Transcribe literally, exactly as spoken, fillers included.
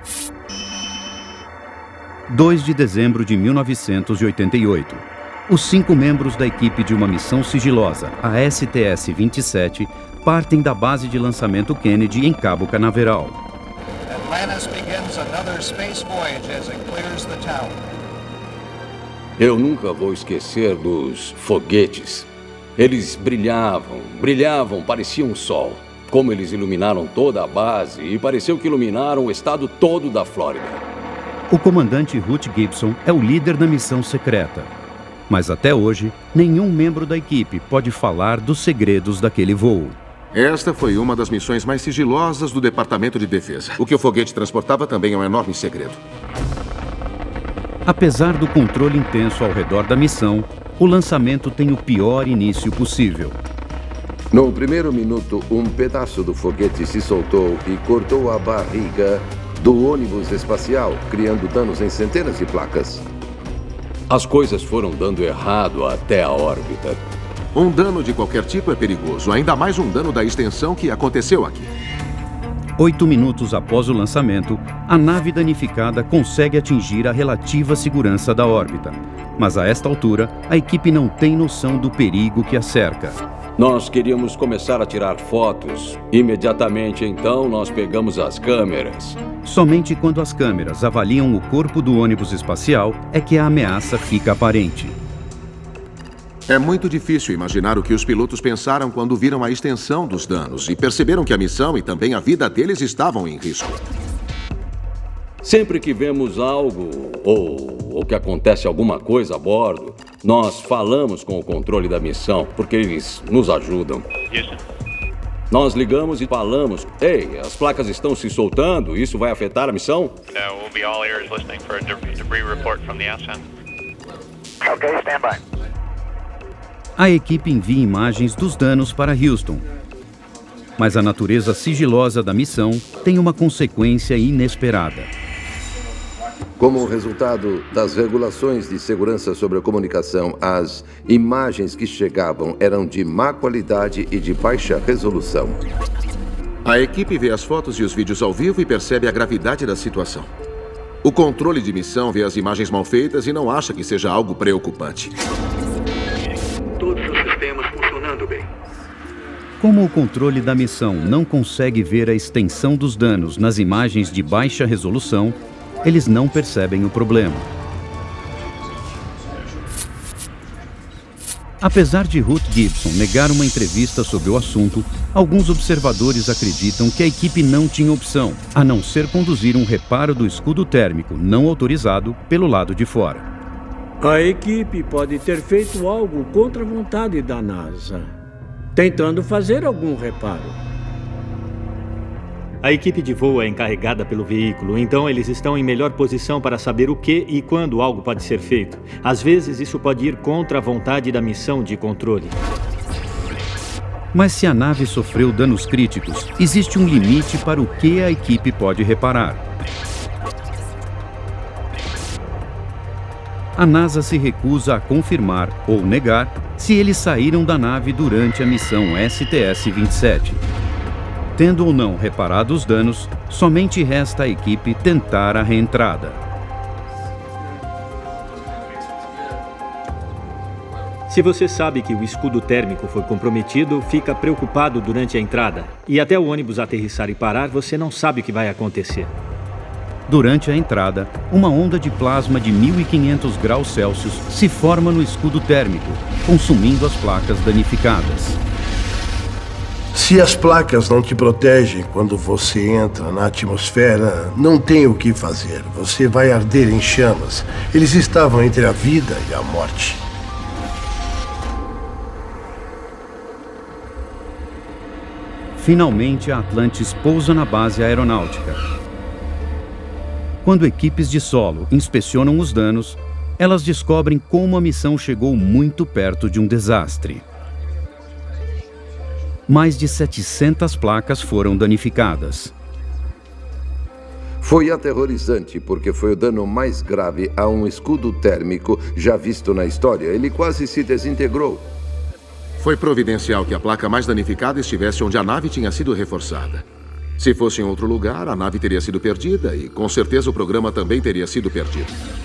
dois de dezembro de mil novecentos e oitenta e oito. Os cinco membros da equipe de uma missão sigilosa, a S T S vinte e sete, partem da base de lançamento Kennedy em Cabo Canaveral. Atlantis begins another space voyage as it clears the tower. Eu nunca vou esquecer dos foguetes. Eles brilhavam, brilhavam, pareciam um sol. Como eles iluminaram toda a base e pareceu que iluminaram o estado todo da Flórida. O comandante Ruth Gibson é o líder da missão secreta. Mas até hoje, nenhum membro da equipe pode falar dos segredos daquele voo. Esta foi uma das missões mais sigilosas do Departamento de Defesa. O que o foguete transportava também é um enorme segredo. Apesar do controle intenso ao redor da missão, o lançamento tem o pior início possível. No primeiro minuto, um pedaço do foguete se soltou e cortou a barriga do ônibus espacial, criando danos em centenas de placas. As coisas foram dando errado até a órbita. Um dano de qualquer tipo é perigoso, ainda mais um dano da extensão que aconteceu aqui. Oito minutos após o lançamento, a nave danificada consegue atingir a relativa segurança da órbita. Mas a esta altura, a equipe não tem noção do perigo que a cerca. Nós queríamos começar a tirar fotos. Imediatamente, então, nós pegamos as câmeras. Somente quando as câmeras avaliam o corpo do ônibus espacial é que a ameaça fica aparente. É muito difícil imaginar o que os pilotos pensaram quando viram a extensão dos danos e perceberam que a missão e também a vida deles estavam em risco. Sempre que vemos algo ou, ou que acontece alguma coisa a bordo, nós falamos com o controle da missão, porque eles nos ajudam. Houston. Nós ligamos e falamos: ei, as placas estão se soltando, isso vai afetar a missão? No, we'll be all ears listening for a de- debris report from the ascent. Okay, stand by. A equipe envia imagens dos danos para Houston. Mas a natureza sigilosa da missão tem uma consequência inesperada. Como resultado das regulações de segurança sobre a comunicação, as imagens que chegavam eram de má qualidade e de baixa resolução. A equipe vê as fotos e os vídeos ao vivo e percebe a gravidade da situação. O controle de missão vê as imagens mal feitas e não acha que seja algo preocupante. Todos os sistemas funcionando bem. Como o controle da missão não consegue ver a extensão dos danos nas imagens de baixa resolução, eles não percebem o problema. Apesar de Ruth Gibson negar uma entrevista sobre o assunto, alguns observadores acreditam que a equipe não tinha opção, a não ser conduzir um reparo do escudo térmico não autorizado pelo lado de fora. A equipe pode ter feito algo contra a vontade da NASA, tentando fazer algum reparo. A equipe de voo é encarregada pelo veículo, então eles estão em melhor posição para saber o que e quando algo pode ser feito. Às vezes, isso pode ir contra a vontade da missão de controle. Mas se a nave sofreu danos críticos, existe um limite para o que a equipe pode reparar. A NASA se recusa a confirmar ou negar se eles saíram da nave durante a missão S T S vinte e sete. Tendo ou não reparado os danos, somente resta à equipe tentar a reentrada. Se você sabe que o escudo térmico foi comprometido, fica preocupado durante a entrada. E até o ônibus aterrissar e parar, você não sabe o que vai acontecer. Durante a entrada, uma onda de plasma de mil e quinhentos graus Celsius se forma no escudo térmico, consumindo as placas danificadas. Se as placas não te protegem quando você entra na atmosfera, não tem o que fazer. Você vai arder em chamas. Eles estavam entre a vida e a morte. Finalmente, a Atlantis pousa na base aeronáutica. Quando equipes de solo inspecionam os danos, elas descobrem como a missão chegou muito perto de um desastre. Mais de setecentas placas foram danificadas. Foi aterrorizante porque foi o dano mais grave a um escudo térmico já visto na história. Ele quase se desintegrou. Foi providencial que a placa mais danificada estivesse onde a nave tinha sido reforçada. Se fosse em outro lugar, a nave teria sido perdida e, com certeza, o programa também teria sido perdido.